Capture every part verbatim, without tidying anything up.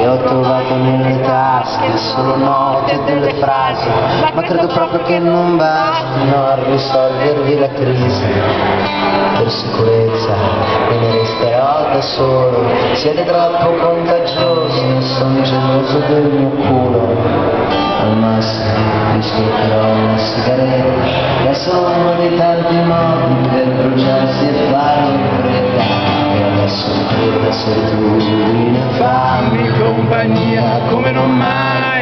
ho trovato nelle tasche solo note e delle frasi, ma credo proprio che non bastino a risolvervi la crisi. Per sicurezza me ne resterò da solo, siete troppo contagiosi, sono geloso del mio culo. Al massimo mi scoprirò una sigaretta, è solo uno dei tanti modi per bruciarsi e farlo in fretta. E adesso quella solitudine fammi compagnia come non mai.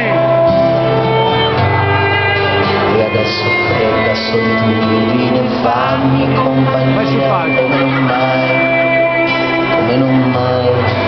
E adesso quella solitudine fammi compagnia come non mai, come non mai.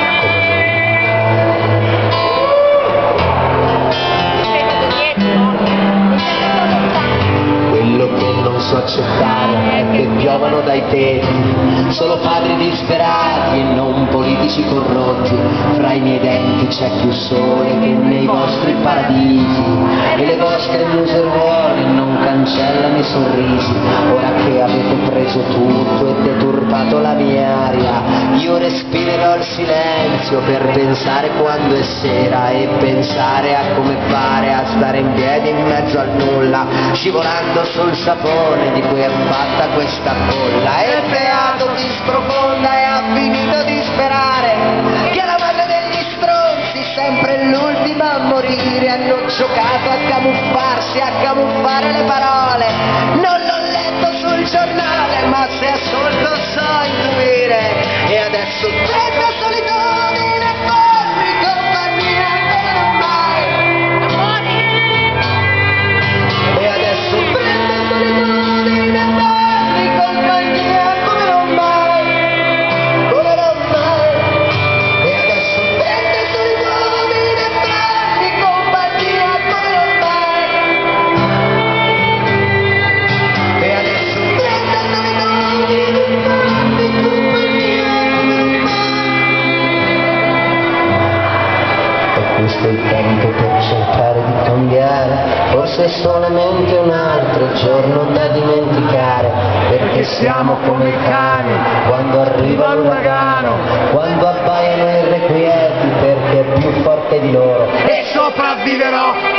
Quello che non so accettare è che piovano dai tetti solo padri disperati e non politici corrotti. Fra i miei denti c'è più sole che nei vostri paradisi, e le vostre museruole non cancellano i sorrisi. Ora che avete preso tutto e deturpato la mia aria, io respirerò il silenzio per pensare quando è sera e pensare a come fare a stare in piedi in mezzo al nulla, scivolando sul sapone di cui è fatta questa bolla. E il beato chi sprofonda e ha finito di sperare che la madre degli stronzi, sempre l'ultima a morire, hanno giocato a camuffarsi, a camuffare le parole. Non l'ho letto sul giornale, ma se ascolto so intuire. E adesso questa solitudine fammi compagnia come non mai. E adesso questa solitudine fammi compagnia come non mai, come non mai. E adesso questa solitudine fammi compagnia come non mai. E adesso questa solitudine fammi compagnia come non mai. E questo è il tempo per cercare di cambiare, forse è solamente un altro giorno da dimenticare, perché siamo come i cani quando arriva l'uragano, quando abbaiano irrequieti perché è più forte di loro. E sopravviverò